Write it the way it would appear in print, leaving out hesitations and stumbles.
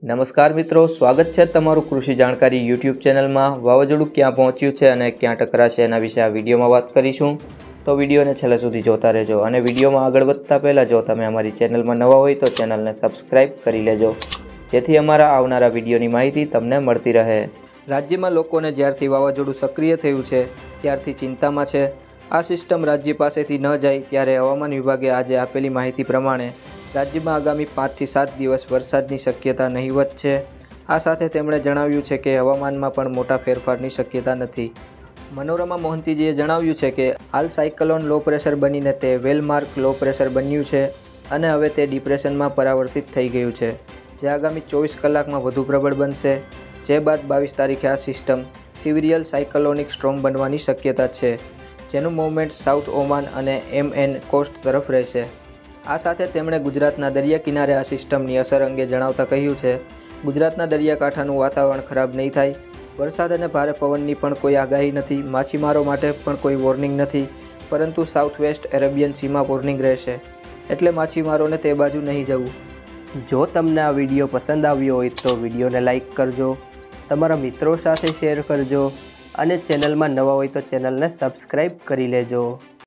નમસ્કાર મિત્રો, સ્વાગત છે તમારું કૃષિ જાણકારી યુટ્યુબ ચેનલમાં। વાવાઝોડું ક્યાં પહોંચ્યું છે અને ક્યાં ટકરાશે એના વિશે આ વિડીયોમાં વાત કરીશું, તો વિડીયોને છેલ્લે સુધી જોતા રહેજો। અને વિડીયોમાં આગળ વધતા પહેલાં જો તમે અમારી ચેનલમાં નવા હોય તો ચેનલને સબસ્ક્રાઈબ કરી લેજો, જેથી અમારા આવનારા વિડીયોની માહિતી તમને મળતી રહે। રાજ્યમાં લોકોને જ્યારથી વાવાઝોડું સક્રિય થયું છે ત્યારથી ચિંતામાં છે। આ સિસ્ટમ રાજ્ય પાસેથી ન જાય ત્યારે હવામાન વિભાગે આજે આપેલી માહિતી પ્રમાણે રાજ્યમાં આગામી 5 થી 7 દિવસ વરસાદની શક્યતા નહીવત છે। આ સાથે તેમણે જણાવ્યું છે કે હવામાનમાં પણ મોટા ફેરફારની શક્યતા નથી। મનોરમા મોહંતીજીએ જણાવ્યું છે કે હાલ સાયક્લોન લો પ્રેશર બનીને તે વેલમાર્ક લો પ્રેશર બન્યું છે અને હવે તે ડિપ્રેશનમાં પરાવર્તિત થઈ ગયું છે, જે આગામી 24 કલાકમાં વધુ પ્રબળ બનશે। જે બાદ 22 તારીખે આ સિસ્ટમ સિવિરિયલ સાયક્લોનિક સ્ટ્રોમ બનવાની શક્યતા છે, જેનું મૂવમેન્ટ સાઉથ ઓમાન અને MN કોસ્ટ તરફ રહેશે। આ સાથે તેમણે ગુજરાતના દરિયા કિનારે આ સિસ્ટમની અસર અંગે જણાવતા કહ્યું છે, ગુજરાતના દરિયાકાંઠાનું વાતાવરણ ખરાબ નહીં થાય। વરસાદ અને ભારે પવનની પણ કોઈ આગાહી નથી। માછીમારો માટે પણ કોઈ વોર્નિંગ નથી, પરંતુ સાઉથ વેસ્ટ એરેબિયન સીમાં વોર્નિંગ રહેશે, એટલે માછીમારોને તે બાજુ નહીં જવું। જો તમને આ વિડીયો પસંદ આવ્યો હોય તો વિડીયોને લાઇક કરજો, તમારા મિત્રો સાથે શેર કરજો અને ચેનલમાં નવા હોય તો ચેનલને સબસ્ક્રાઈબ કરી લેજો।